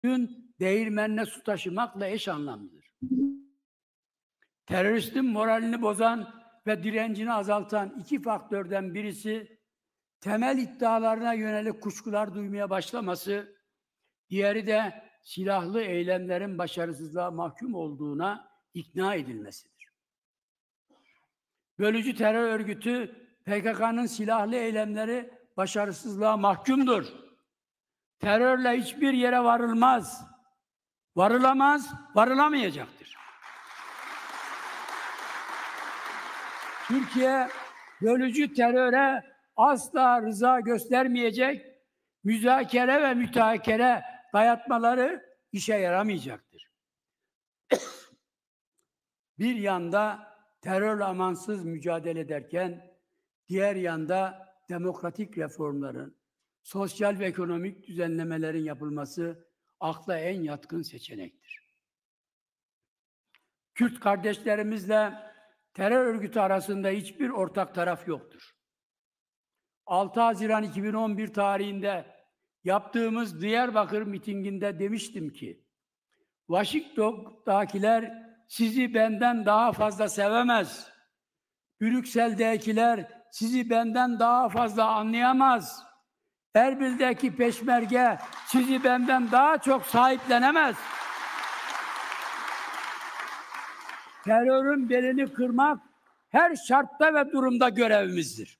değirmenine su taşımakla eş anlamlıdır. Teröristin moralini bozan ve direncini azaltan iki faktörden birisi, temel iddialarına yönelik kuşkular duymaya başlaması, diğeri de silahlı eylemlerin başarısızlığa mahkum olduğuna ikna edilmesidir. Bölücü terör örgütü PKK'nın silahlı eylemleri başarısızlığa mahkumdur. Terörle hiçbir yere varılmaz, varılamaz, varılamayacaktır. Türkiye bölücü teröre asla rıza göstermeyecek, müzakere ve müteakere dayatmaları işe yaramayacaktır. Bir yanda terörle amansız mücadele ederken, diğer yanda demokratik reformların, sosyal ve ekonomik düzenlemelerin yapılması akla en yatkın seçenektir. Kürt kardeşlerimizle terör örgütü arasında hiçbir ortak taraf yoktur. 6 Haziran 2011 tarihinde yaptığımız Diyarbakır mitinginde demiştim ki, Washington'dakiler sizi benden daha fazla sevemez. Brüksel'dekiler sizi benden daha fazla anlayamaz. Erbil'deki peşmerge sizi benden daha çok sahiplenemez. Terörün belini kırmak her şartta ve durumda görevimizdir.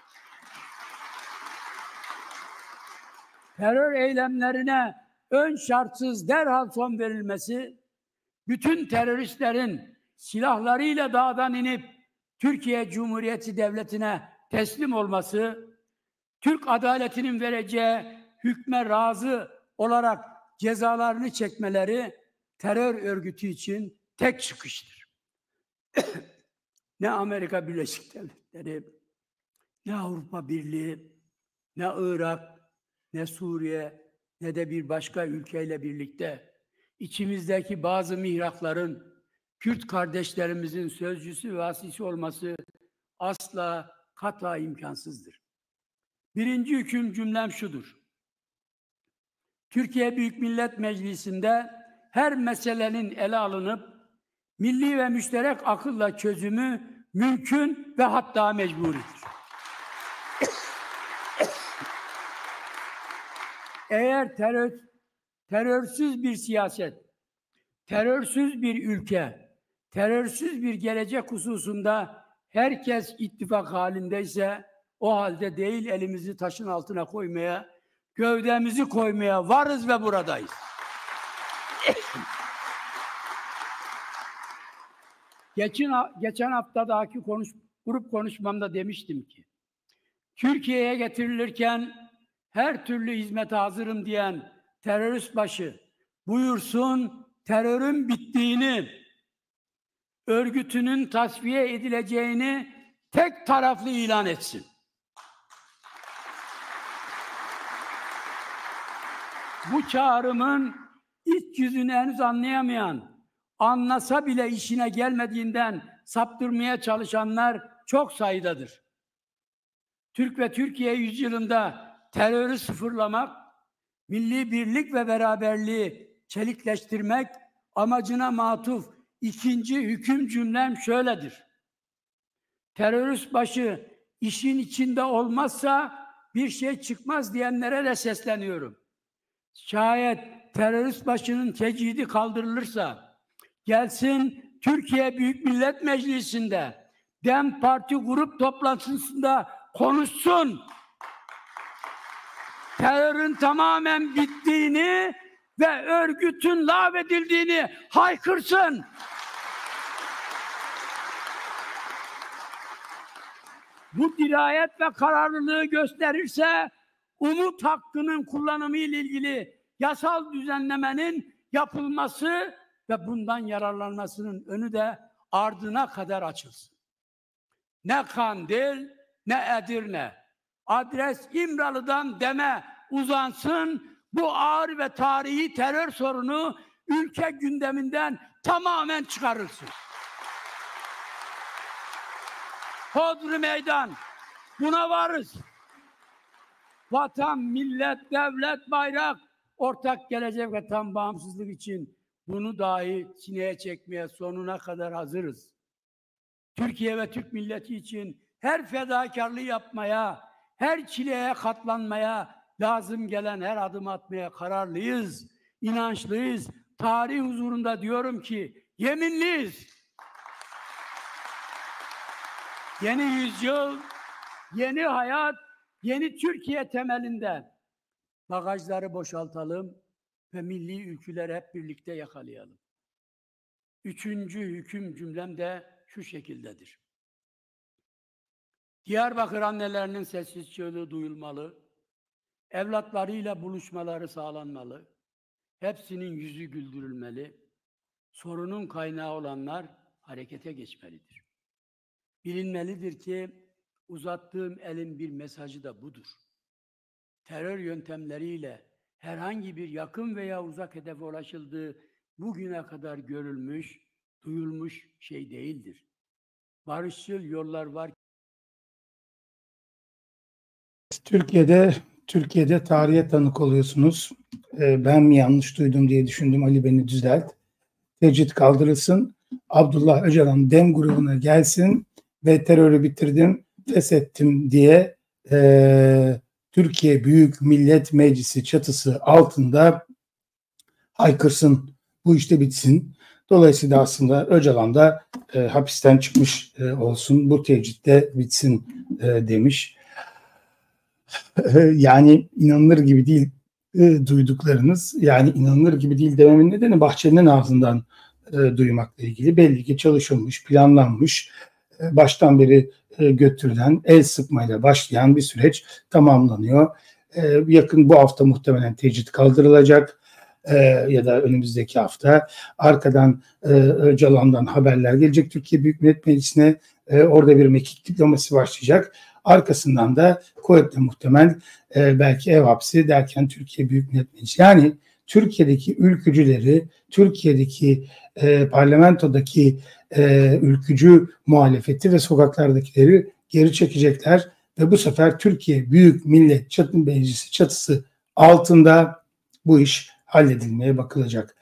Terör eylemlerine ön şartsız derhal son verilmesi, bütün teröristlerin silahlarıyla dağdan inip Türkiye Cumhuriyeti Devleti'ne teslim olması, Türk adaletinin vereceği hükme razı olarak cezalarını çekmeleri terör örgütü için tek çıkıştır. Ne Amerika Birleşik Devletleri, ne Avrupa Birliği, ne Irak, ne Suriye, ne de bir başka ülkeyle birlikte içimizdeki bazı mihrakların Kürt kardeşlerimizin sözcüsü ve asisi olması asla kata imkansızdır. Birinci hüküm cümlem şudur: Türkiye Büyük Millet Meclisi'nde her meselenin ele alınıp milli ve müşterek akılla çözümü mümkün ve hatta mecburidir. Eğer terörsüz bir siyaset, terörsüz bir ülke, terörsüz bir gelecek hususunda herkes ittifak halindeyse, o halde değil elimizi taşın altına koymaya, gövdemizi koymaya varız ve buradayız. Geçen haftadaki grup konuşmamda demiştim ki, Türkiye'ye getirilirken her türlü hizmete hazırım diyen terörist başı buyursun terörün bittiğini, örgütünün tasfiye edileceğini tek taraflı ilan etsin. Bu çağrımın iç yüzünü henüz anlayamayan, anlasa bile işine gelmediğinden saptırmaya çalışanlar çok sayıdadır. Türk ve Türkiye yüzyılında terörü sıfırlamak, milli birlik ve beraberliği çelikleştirmek amacına matuf ikinci hüküm cümlem şöyledir: terörist başı işin içinde olmazsa bir şey çıkmaz diyenlere de sesleniyorum. Şayet terörist başının tecidi kaldırılırsa, gelsin Türkiye Büyük Millet Meclisi'nde DEM Parti grup toplantısında konuşsun. Terörün tamamen bittiğini ve örgütün lağvedildiğini haykırsın. Bu dirayet ve kararlılığı gösterirse, umut hakkının kullanımı ile ilgili yasal düzenlemenin yapılması ve bundan yararlanmasının önü de ardına kadar açılsın. Ne Kandil, ne Edirne, adres İmralı'dan DEM'e uzansın, bu ağır ve tarihi terör sorunu ülke gündeminden tamamen çıkarılsın. Hodri meydan, buna varız. Vatan, millet, devlet, bayrak ortak gelecek ve tam bağımsızlık için bunu dahi sineye çekmeye sonuna kadar hazırız. Türkiye ve Türk milleti için her fedakarlığı yapmaya, her çileye katlanmaya, lazım gelen her adım atmaya kararlıyız, inançlıyız. Tarih huzurunda diyorum ki yeminliyiz. Yeni yüzyıl, yeni hayat, yeni Türkiye temelinde bagajları boşaltalım ve milli ülküleri hep birlikte yakalayalım. Üçüncü hüküm cümlem de şu şekildedir. Diyarbakır annelerinin sessiz çığlığı duyulmalı, evlatlarıyla buluşmaları sağlanmalı, hepsinin yüzü güldürülmeli, sorunun kaynağı olanlar harekete geçmelidir. Bilinmelidir ki uzattığım elin bir mesajı da budur. Terör yöntemleriyle herhangi bir yakın veya uzak hedefe ulaşıldığı bugüne kadar görülmüş, duyulmuş şey değildir. Barışçıl yollar var. Türkiye'de tarihe tanık oluyorsunuz. Ben mi yanlış duydum diye düşündüm. Ali beni düzelt. Tecrit kaldırılsın. Abdullah Öcalan Dem grubuna gelsin ve terörü bitirdim, feshettim diye Türkiye Büyük Millet Meclisi çatısı altında haykırsın. Bu işte bitsin. Dolayısıyla aslında Öcalan da hapisten çıkmış olsun. Bu tecrit de bitsin demiş. Yani inanılır gibi değil duyduklarınız. Yani inanılır gibi değil dememin nedeni Bahçeli'nin ağzından duymakla ilgili. Belli ki çalışılmış, planlanmış, baştan beri götürülen, el sıkmayla başlayan bir süreç tamamlanıyor. Yakın bu hafta muhtemelen tecrit kaldırılacak ya da önümüzdeki hafta. Arkadan Öcalan'dan haberler gelecek Türkiye Büyük Millet Meclisi'ne. Orada bir mekik diplomasisi başlayacak. Arkasından da kuvvetle muhtemel belki ev hapsi derken Türkiye Büyük Millet Meclisi. Yani Türkiye'deki ülkücüleri, Türkiye'deki parlamentodaki ülkücü muhalefeti ve sokaklardakileri geri çekecekler ve bu sefer Türkiye Büyük Millet Meclisi çatısı altında bu iş halledilmeye bakılacak.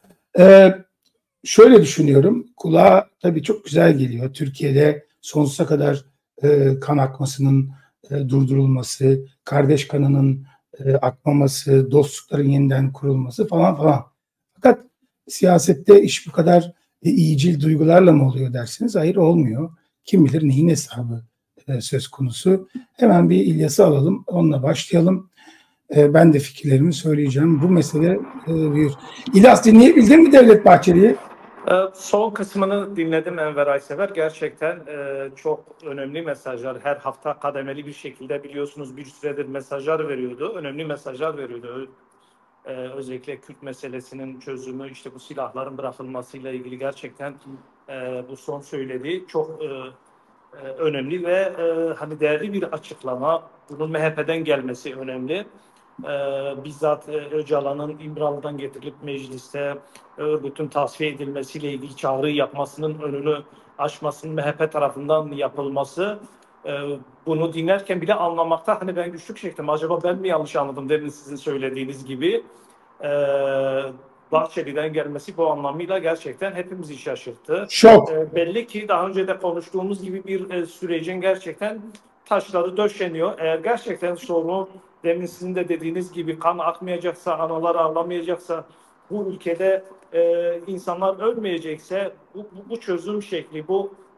Şöyle düşünüyorum, kulağa tabii çok güzel geliyor. Türkiye'de sonsuza kadar kan akmasının durdurulması, kardeş kanının akmaması, dostlukların yeniden kurulması falan falan. Fakat siyasette iş bu kadar iyicil duygularla mı oluyor dersiniz? Hayır, olmuyor. Kim bilir neyin hesabı söz konusu. Hemen bir İlyas'ı alalım, onunla başlayalım. Ben de fikirlerimi söyleyeceğim. Bu mesele bir... İlyas, dinleyebildin mi Devlet Bahçeli'yi? Son kısmını dinledim Enver Aysever. Gerçekten çok önemli mesajlar. Her hafta kademeli bir şekilde biliyorsunuz bir süredir mesajlar veriyordu. Önemli mesajlar veriyordu. Özellikle Kürt meselesinin çözümü, işte bu silahların bırakılmasıyla ilgili gerçekten bu son söylediği çok önemli ve hani değerli bir açıklama. Bunun MHP'den gelmesi önemli. Bizzat Öcalan'ın İmralı'dan getirilip mecliste örgütün tasfiye edilmesiyle ilgili çağrı yapmasının önünü açmasının MHP tarafından yapılması, bunu dinlerken bile anlamakta hani ben güçlük çektim. Acaba ben mi yanlış anladım demin sizin söylediğiniz gibi. Bahçeli'den gelmesi bu anlamıyla gerçekten hepimizi şaşırttı. Şok. Belli ki daha önce de konuştuğumuz gibi bir sürecin gerçekten taşları döşeniyor. Eğer gerçekten sorun demin sizin de dediğiniz gibi kan akmayacaksa, analar ağlamayacaksa, bu ülkede insanlar ölmeyecekse bu çözüm şekli,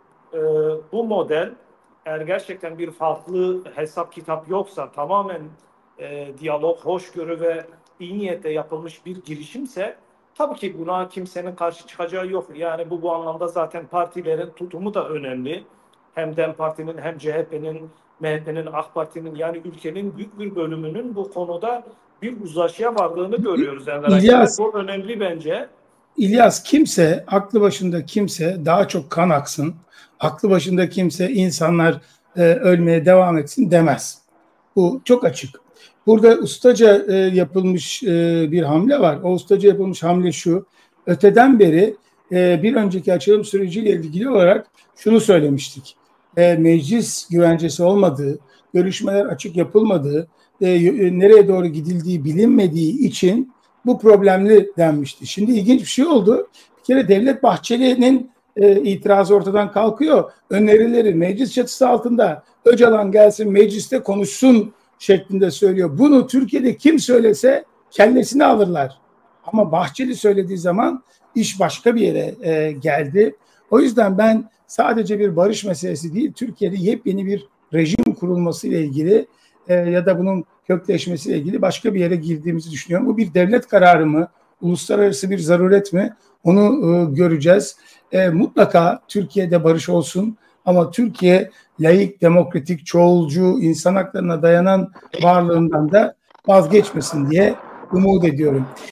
bu model eğer gerçekten bir farklı hesap kitap yoksa, tamamen diyalog, hoşgörü ve iyi niyetle yapılmış bir girişimse tabii ki buna kimsenin karşı çıkacağı yok. Yani bu anlamda zaten partilerin tutumu da önemli. Hem DEM Parti'nin hem CHP'nin, MHP'nin, AK Parti'nin, yani ülkenin büyük bir bölümünün bu konuda bir uzlaşıya vardığını görüyoruz. İlyas, bu önemli bence. İlyas, kimse, aklı başında kimse daha çok kan aksın, aklı başında kimse insanlar ölmeye devam etsin demez. Bu çok açık. Burada ustaca yapılmış bir hamle var. O ustaca yapılmış hamle şu: öteden beri bir önceki açılım süreciyle ilgili olarak şunu söylemiştik. Meclis güvencesi olmadığı, görüşmeler açık yapılmadığı, nereye doğru gidildiği bilinmediği için bu problemli denmişti. Şimdi ilginç bir şey oldu. Bir kere Devlet Bahçeli'nin itirazı ortadan kalkıyor. Önerileri meclis çatısı altında Öcalan gelsin mecliste konuşsun şeklinde söylüyor. Bunu Türkiye'de kim söylese kellesini alırlar. Ama Bahçeli söylediği zaman iş başka bir yere geldi. O yüzden ben sadece bir barış meselesi değil, Türkiye'de yepyeni bir rejim kurulması ile ilgili ya da bunun kökleşmesiyle ilgili başka bir yere girdiğimizi düşünüyorum. Bu bir devlet kararı mı? Uluslararası bir zaruret mi? Onu göreceğiz. Mutlaka Türkiye'de barış olsun ama Türkiye laik, demokratik, çoğulcu, insan haklarına dayanan varlığından da vazgeçmesin diye umut ediyorum.